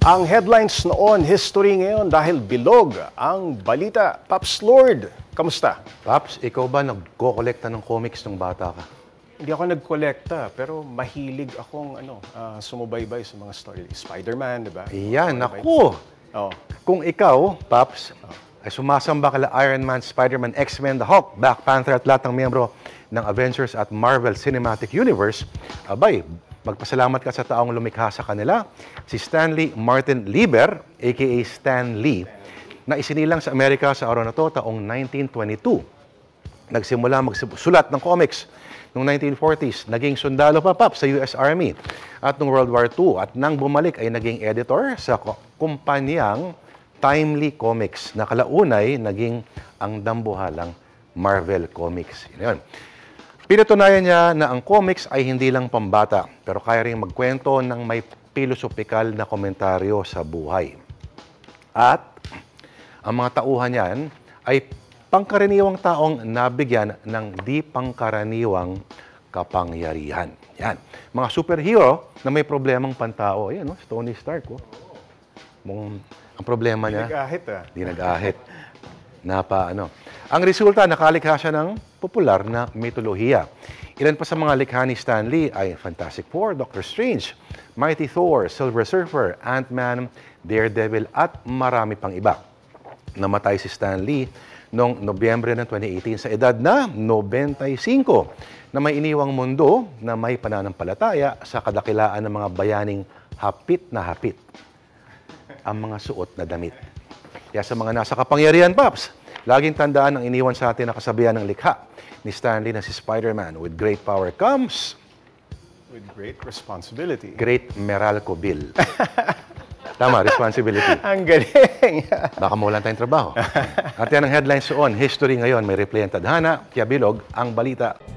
Ang headlines noon, history ngayon dahil bilog ang balita. Paps Lord, kamusta? Paps, ikaw ba nagko-kolekta ng comics nung bata ka? Hindi ako nagkolekta, pero mahilig akong sumubaybay sa mga story. Spider-Man, di ba? Iyan, naku! Oh. Kung ikaw, Paps, ay sumasamba kala Iron Man, Spider-Man, X-Men, The Hulk, Black Panther at lahat ng miyembro ng Avengers at Marvel Cinematic Universe, abay, magpasalamat ka sa taong lumikha sa kanila, si Stanley Martin Lieber, aka Stan Lee, na isinilang sa Amerika sa araw na to taong 1922. Nagsimula magsulat ng comics noong 1940s, naging sundalo pa sa US Army at noong World War II at nang bumalik ay naging editor sa kumpanyang Timely Comics na kalaunay naging ang dambuhalang Marvel Comics. Yun. Pinatunayan niya na ang comics ay hindi lang pambata, pero kaya rin magkwento ng may pilosopikal na komentaryo sa buhay. At ang mga tauhan niyan ay pangkaraniwang taong nabigyan ng di pangkaraniwang kapangyarihan. Yan. Mga superhero na may problemang pantao. Ayan, no? Tony Stark. Oh. Ang problema niya, di nag-ahit. Ang resulta, nakalikha siya ng popular na mitolohiya. Ilan pa sa mga likha ni Stan Lee ay Fantastic Four, Doctor Strange, Mighty Thor, Silver Surfer, Ant-Man, Daredevil at marami pang iba. Namatay si Stan Lee noong Nobyembre ng 2018 sa edad na 95 na may iniwang mundo na may pananampalataya sa kadakilaan ng mga bayaning hapit na hapit ang mga suot na damit. Kaya sa mga nasa kapangyarihan, Paps, laging tandaan ang iniwan sa atin na kasabihan ng likha ni Stan Lee na si Spider-Man. With great power comes... with great responsibility. Great Meralco Bill. Tama, responsibility. Ang galing. Baka mawalan tayong trabaho. At yan ang headlines on History ngayon. May replay ang tadhana, kaya bilog ang balita.